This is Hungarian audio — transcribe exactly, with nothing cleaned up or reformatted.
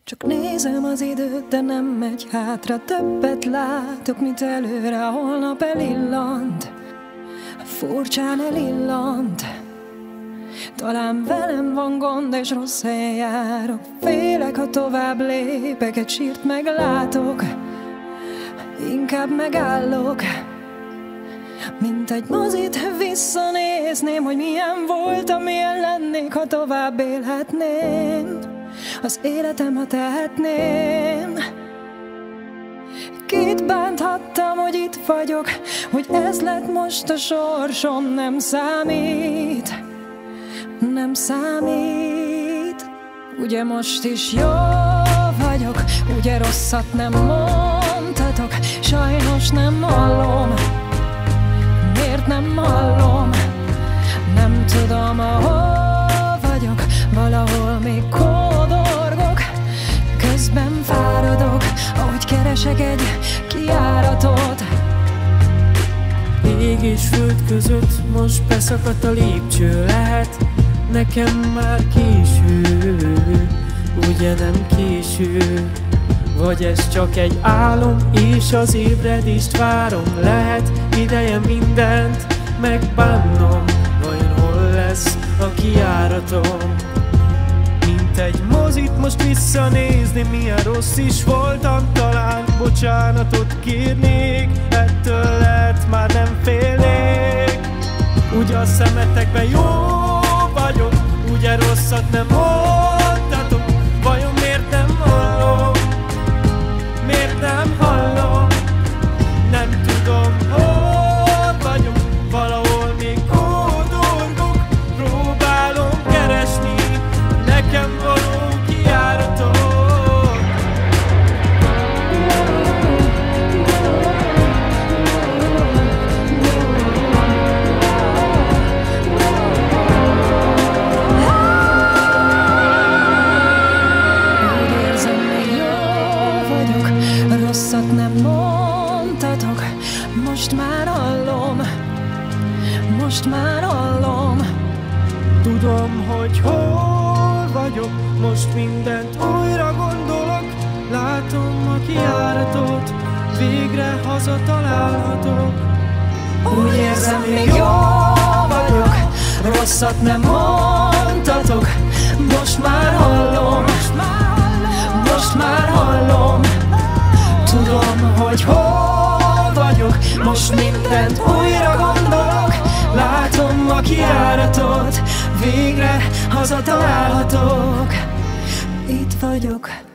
Csak nézem az időt, de nem megy hátra. Többet látok, mint előre. Holnap elillant, furcsán elillant. Talán velem van gond, és rossz helyen járok. Félek, ha tovább lépek, egy sírt meglátok. Inkább megállok, mint egy mozit visszanézném, hogy milyen voltam, milyen lennék, ha tovább élhetném az életem, ha tehetném. Kit bánthattam, hogy itt vagyok, hogy ez lett most a sorsom. Nem számít, nem számít. Ugye most is jó vagyok, ugye rosszat nem mondhatok. Sajnos nem hallom, miért nem hallom? Nem tudom, ahol vagyok, valahol még kódorgok. Közben fáradok, ahogy keresek egy kijáratot. Ég és föld között most beszakadt a lépcső. Lehet nekem már késő, ugye nem késő? Vagy ez csak egy álom, és az ébredést várom. Lehet ideje mindent megbánnom. Vajon hol lesz a kijáratom? Mint egy mozit most visszanézni, milyen rossz is voltam. Talán bocsánatot kérnék, ettől lehet már nem félnék. Ugye a szemetekben jó vagyok, ugye rosszat nem mondhatok. Vajon miért nem hallom? Miért nem hallom? Nem tudom, hol vagyok, valahol még kódorgok. Próbálom keresni nekem való kijáratot. Úgy érzem, még jó vagyok, rosszat nem mondhatok. Most már hallom, most már hallom. Tudom, hogy hol vagyok, most mindent újra gondolok. Látom a kijáratot, végre hazatalálhatok. Úgy érzem, még jó vagyok, rosszat nem mondhatok. Most már hallom, most már hallom. Tudom, hogy hol vagyok, most mindent újra gondolok. Látom a kijáratot, végre hazatalálhatok. Itt vagyok.